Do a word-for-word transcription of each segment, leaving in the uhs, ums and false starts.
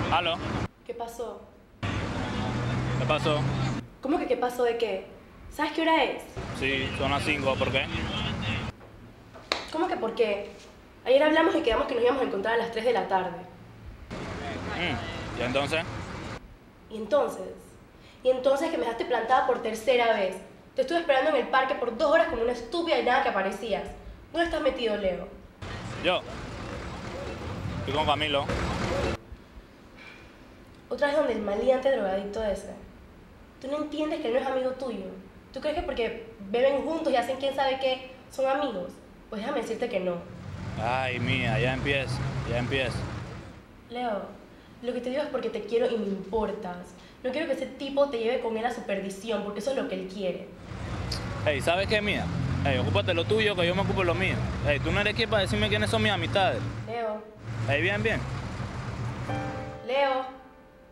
¿Aló? ¿Qué pasó? ¿Qué pasó? ¿Cómo que qué pasó de qué? ¿Sabes qué hora es? Sí, son las cinco, ¿por qué? ¿Cómo que por qué? Ayer hablamos y quedamos que nos íbamos a encontrar a las tres de la tarde. Mm, ¿Y entonces? ¿Y entonces? ¿Y entonces que me dejaste plantada por tercera vez? Te estuve esperando en el parque por dos horas como una estúpida y nada que aparecías. ¿Dónde estás metido, Leo? Yo. Estoy con Camilo. Otra vez donde el maleante drogadicto ese. Tú no entiendes que él no es amigo tuyo. ¿Tú crees que porque beben juntos y hacen quién sabe qué son amigos? Pues déjame decirte que no. Ay, mía, ya empieza, ya empieza. Leo, lo que te digo es porque te quiero y me importas. No quiero que ese tipo te lleve con él a su perdición, porque eso es lo que él quiere. Hey, ¿sabes qué, mía? Hey, ocúpate lo tuyo, que yo me ocupo de lo mío. Hey, tú no eres quien para decirme quiénes son mis amistades. Leo, Hey, bien, bien. Leo.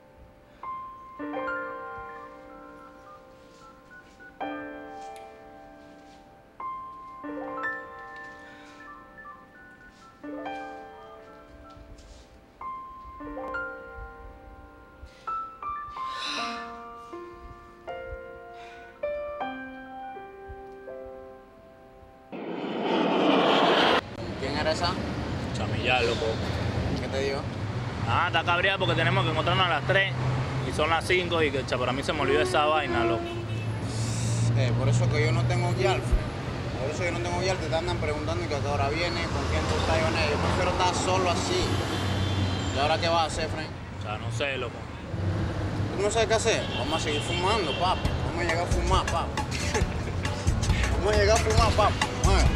¿Quién era esa? Chamillar, loco. ¿Qué te digo? Ah, está cabreada porque tenemos que encontrarnos a las tres y son las cinco y que cha, para mí se me olvidó esa vaina, loco. Eh, por eso que yo no tengo guiar. Por eso yo no tengo guiar. Te andan preguntando que a qué hora viene, con quién tú estás. Yo, yo prefiero estar solo así. ¿Y ahora qué vas a hacer, Frank? O sea, no sé, loco. ¿Tú no sabes qué hacer? Vamos a seguir fumando, papi. Vamos a llegar a fumar, papi. Vamos a llegar a fumar, papi. Bueno.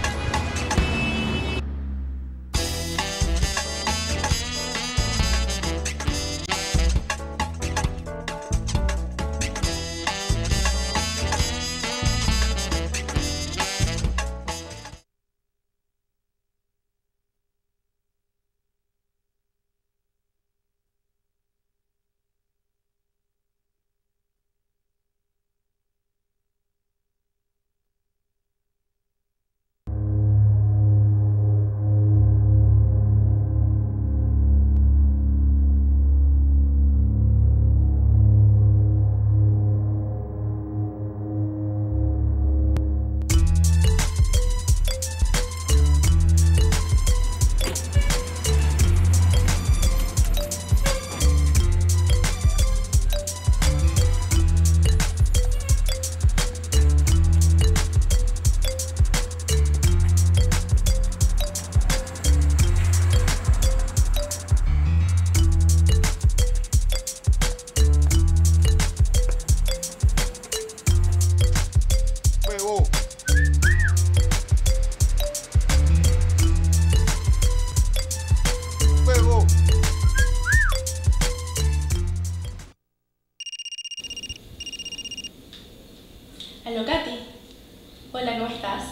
Aló, Katy. Hola, ¿cómo estás?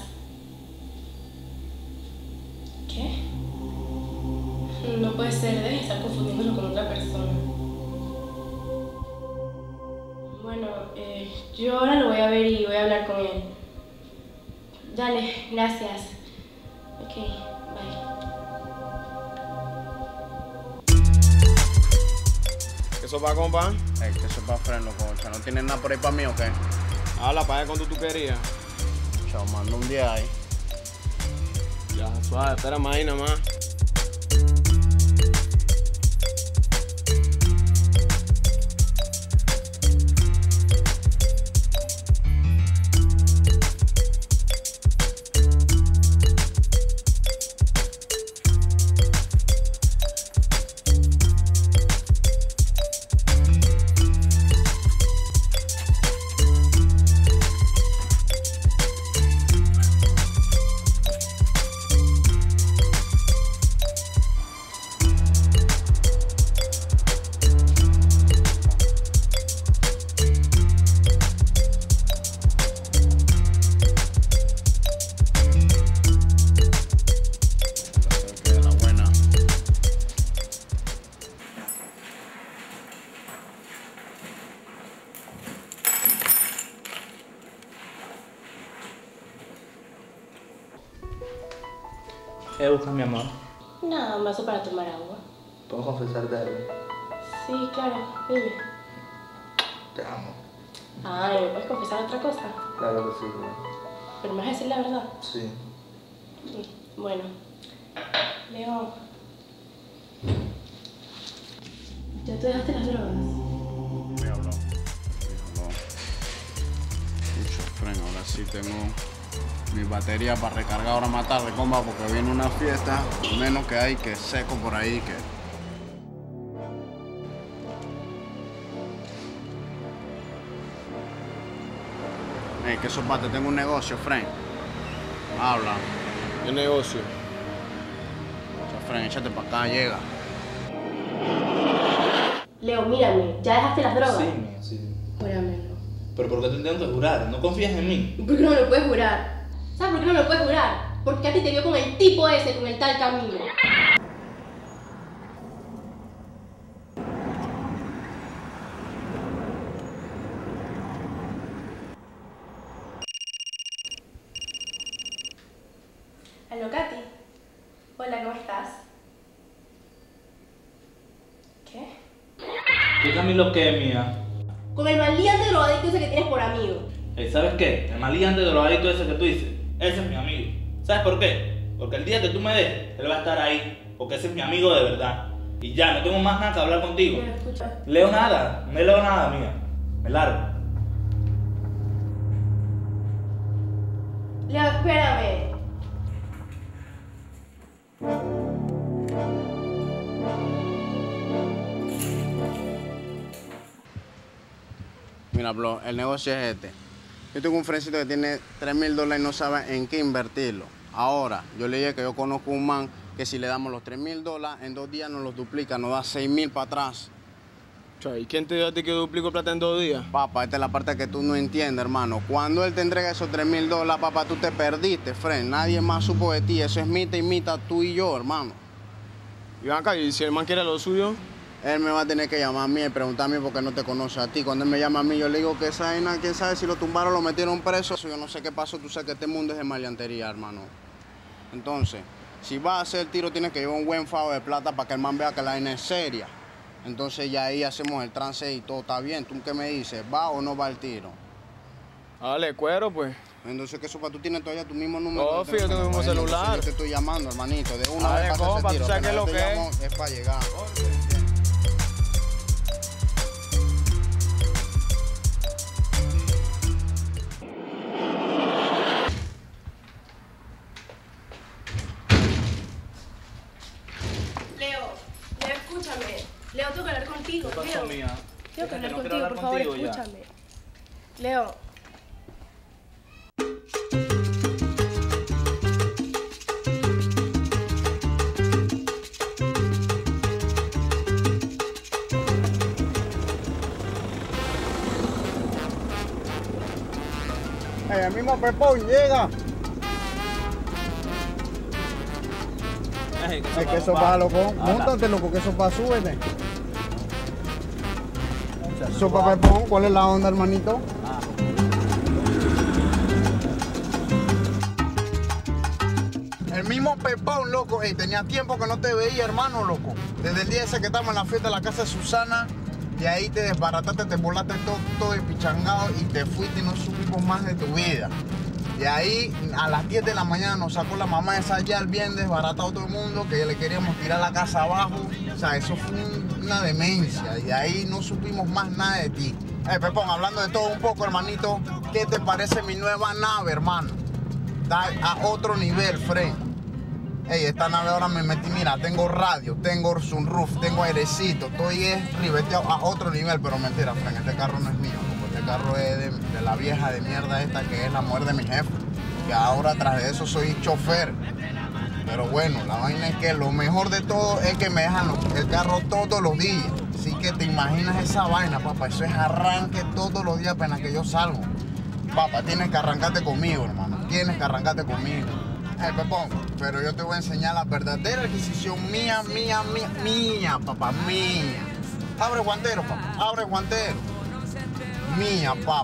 ¿Qué? No puede ser, debes estar confundiéndolo con otra persona. Bueno, eh, yo ahora lo voy a ver y voy a hablar con él. Dale, gracias. Ok, bye. ¿Qué sopa, compa? Eh, que eso es para freno, concha. ¿No tienes nada por ahí para mí o qué? Habla para allá cuando tú querías. Chao, mando un día ahí. Ya, suave, espera más ahí nada más. ¿Qué buscas, mi amor? Nada, un vaso para tomar agua. ¿Puedo confesarte algo? Sí, claro, dime. Te amo. Ay, ¿me puedes confesar otra cosa? Claro que sí, bro. ¿Pero me vas a decir la verdad? Sí. Sí. Bueno. Leo. ¿Ya tú dejaste las drogas? Me habló. Me habló. Mucho freno, ahora sí tengo mi batería para recargar ahora más tarde, compa, porque viene una fiesta, menos que hay que seco por ahí que. Ey, ¿qué sopa? Te tengo un negocio, Fren. Habla. ¿Qué negocio? O sea, Fren, échate para acá, llega. Leo, mírame. ¿Ya dejaste las drogas? Sí, mía, sí. Júramelo. Pero ¿por qué te tengo que jurar? ¿No confías en mí? ¿Y por qué no me lo puedes jurar? ¿Sabes por qué no me lo puedes jurar? Porque a ti te vio con el tipo ese, con el tal Camilo. Aló, Katy. Hola, ¿cómo estás? ¿Qué? ¿Qué Camilo qué, mía? Con el maleante drogadicto ese que tienes por amigo. Hey, ¿sabes qué? El maleante drogadito ese que tú dices, ese es mi amigo. ¿Sabes por qué? Porque el día que tú me dejes, él va a estar ahí. Porque ese es mi amigo de verdad. Y ya, no tengo más nada que hablar contigo. Leo, escucha. Leo nada, no leo nada, mía. Me largo. Leo, espérame. Mira, bro, el negocio es este. Yo tengo un frencito que tiene tres mil dólares y no sabe en qué invertirlo. Ahora, yo le dije que yo conozco un man que si le damos los tres mil dólares, en dos días nos los duplica, nos da seis mil para atrás. ¿Y quién te dijo a ti que duplico plata en dos días? Papá, esta es la parte que tú no entiendes, hermano. Cuando él te entrega esos tres mil dólares, papá, tú te perdiste, Fren. Nadie más supo de ti. Eso es mitad y mitad, tú y yo, hermano. Y ven acá, y si el man quiere lo suyo, Él me va a tener que llamar a mí y preguntarme por qué no te conoce a ti. Cuando él me llama a mí, yo le digo que esa vaina, quién sabe si lo tumbaron o lo metieron preso. Eso yo no sé qué pasó. Tú sabes que este mundo es de maleantería, hermano. Entonces, si vas a hacer el tiro, tienes que llevar un buen favo de plata para que el man vea que la vaina es seria. Entonces ya ahí hacemos el trance y todo está bien. ¿Tú qué me dices? ¿Va o no va el tiro? dale, cuero, pues. Entonces, ¿qué sopa? ¿Tú tienes todavía tu mismo número? No, fíjate, tu mismo celular. Yo te estoy llamando, hermanito. De una Dale, vez pasa compa, ese tiro. tú sabes qué es lo Apenas yo te que es. llamo, es para llegar. Leo, Leo, escúchame. Leo, tengo que hablar contigo. ¿Qué pasó, Leo, mía? tengo que hablar No quiero contigo, hablar por favor, contigo ya. escúchame. Leo. Hey, el mismo Pepón llega. Ey, Es que eso papá? va, loco. Habla. Móntate, loco, que eso va, súbete. Sopa Pepón, ¿cuál es la onda, hermanito? Ah, El mismo Pepón, loco. Ey, tenía tiempo que no te veía, hermano, loco. Desde el día ese que estábamos en la fiesta de la casa de Susana, de ahí te desbarataste, te volaste todo, todo pichangado y te fuiste y no supimos más de tu vida. De ahí, a las diez de la mañana nos sacó la mamá esa allá, bien desbaratado todo el mundo, que le queríamos tirar la casa abajo. O sea, eso fue un- una demencia. Y de ahí no supimos más nada de ti. Eh, Pepón, hablando de todo un poco, hermanito, ¿qué te parece mi nueva nave, hermano? Está a otro nivel, Fred. Ey, esta nave ahora me metí, mira, tengo radio, tengo sunroof, tengo airecito, estoy es ribeteado a otro nivel, pero mentira, Fran, este carro no es mío, loco. Este carro es de, de la vieja de mierda esta que es la mujer de mi jefe, que ahora tras de eso soy chofer. Pero bueno, la vaina es que lo mejor de todo es que me dejan lo- el carro todos los días. Así que te imaginas esa vaina, papá, eso es arranque todos los días apenas que yo salgo. Papá, tienes que arrancarte conmigo, hermano, tienes que arrancarte conmigo. Eh, Pepón, pero yo te voy a enseñar la verdadera adquisición mía, mía, mía, mía, papá, mía. Abre guantero, papá, abre guantero. Mía, papá.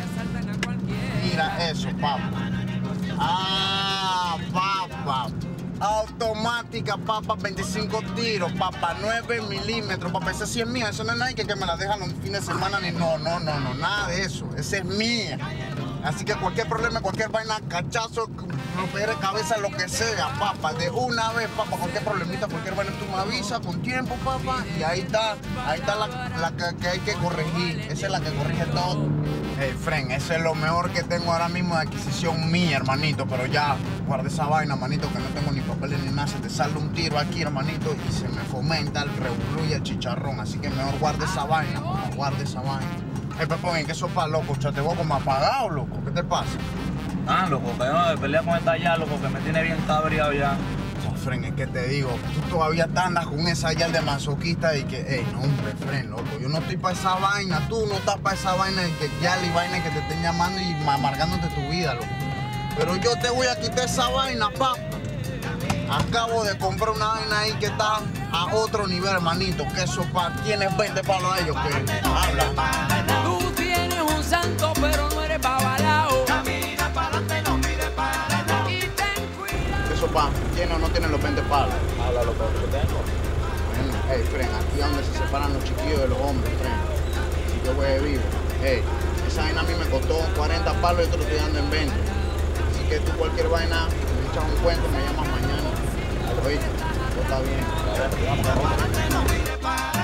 Mira eso, papá. Ah, papá. Automática, papá, veinticinco tiros, papá, nueve milímetros, papá, esa sí es mía, eso no es nadie que, que me la dejan los fines de semana ni no, no, no, no, nada de eso, esa es mía. Así que cualquier problema, cualquier vaina, cachazo, romper de cabeza, lo que sea, papá, de una vez, papá, cualquier problemita, cualquier vaina, tú me avisas con tiempo, papá, y ahí está, ahí está la, la que, que hay que corregir, esa es la que corrige todo. Hey, Fren, eso es lo mejor que tengo ahora mismo de adquisición mía, hermanito, pero ya, guarda esa vaina, manito, que no tengo ni papeles ni nada, se te sale un tiro aquí, hermanito, y se me fomenta el revolú y el chicharrón, así que mejor guarda esa vaina, papá, guarda esa vaina. Hey, Pepón, ¿en qué sopa, loco? Te veo como apagado, loco, ¿qué te pasa? Ah, loco, que vengo de pelear con esta ya, loco, que me tiene bien cabreado ya. No, Fren, es que te digo, tú todavía te andas con esa yal de masoquista y que, hey, no, hombre, Fren, loco, yo no estoy para esa vaina, tú no estás para esa vaina de que yal y vaina que te estén llamando y amargándote tu vida, loco. Pero yo te voy a quitar esa vaina, papá. Acabo de comprar una vaina ahí que está a otro nivel, hermanito, que eso pa, tienes veinte palos a ellos que hablan. Tú tienes un santo, pero no eres babalao. Camina para adelante, no mires para atrás. Y ten cuidado. Eso pa, ¿tiene o no tiene los veinte palos? Habla, loco, que tengo. Bueno, hey, Fren, aquí es donde se separan los chiquillos de los hombres, Fren. Si yo voy vivo, hey, esa vaina a mí me costó cuarenta palos y yo te lo estoy dando en veinte. Así que tú cualquier vaina, me echas un cuento, me llamas mañana. Oye, todo está bien. No mires para